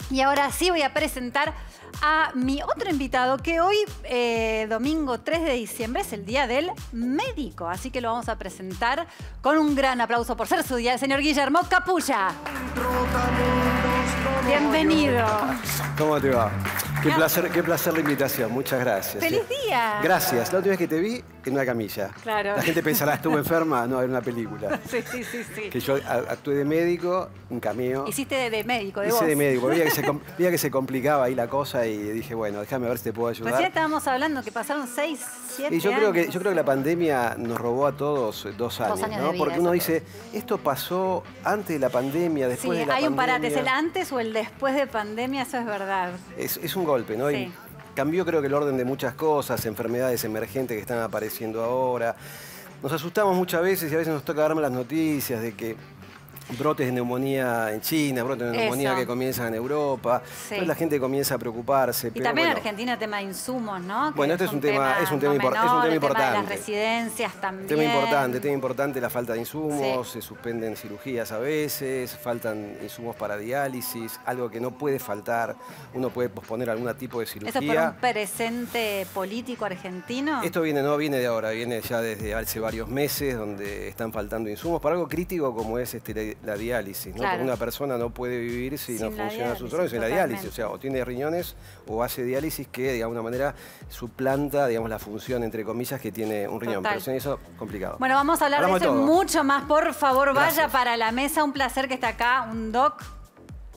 Y ahora sí voy a presentar a mi otro invitado, que hoy, domingo 3 de diciembre, es el Día del Médico. Así que lo vamos a presentar con un gran aplauso por ser su día, el señor Guillermo Capulla. Bienvenido. ¿Cómo te va? Qué placer la invitación. Muchas gracias. ¡Feliz día! Gracias. La última vez que te vi, en una camilla. Claro. La gente pensará, estuve enferma. No, era una película. Sí. Que yo actué de médico, un cameo. Hiciste de médico, de Hice voz. de médico. Veía que se complicaba ahí la cosa y dije, bueno, déjame ver si te puedo ayudar. Recién estábamos hablando que pasaron 6, 7 Y yo años. creo que la pandemia nos robó a todos 2 años, años ¿no? de vida, Porque uno eso dice, esto pasó antes de la pandemia, después de la pandemia. Sí, hay un parate, es el antes o el después de pandemia, eso es verdad. Es un golpe, ¿no? Sí. Y cambió creo que el orden de muchas cosas, enfermedades emergentes que están apareciendo ahora. Nos asustamos muchas veces y a veces nos toca darme las noticias de que brotes de neumonía en China, brotes de neumonía que comienzan en Europa. Sí. Pues la gente comienza a preocuparse. Y pero también en bueno, Argentina tema de insumos, ¿no? Bueno, que este es un tema importante. importante. Tema de las residencias también. Tema importante la falta de insumos, se suspenden cirugías a veces, faltan insumos para diálisis, algo que no puede faltar, uno puede posponer algún tipo de cirugía. ¿Eso por un presente político argentino? Esto viene de ahora, viene ya desde hace varios meses donde están faltando insumos para algo crítico como es la diálisis, ¿no? Claro. Porque una persona no puede vivir si no funciona sus órganos sin la totalmente. diálisis, o sea, o tiene riñones o hace diálisis que de alguna manera suplanta, digamos, la función, entre comillas, que tiene un riñón. Total. Pero sin eso, complicado. Bueno, vamos a hablar de eso y todo. mucho más. Por favor, Gracias. vaya para la mesa. Un placer que está acá un doc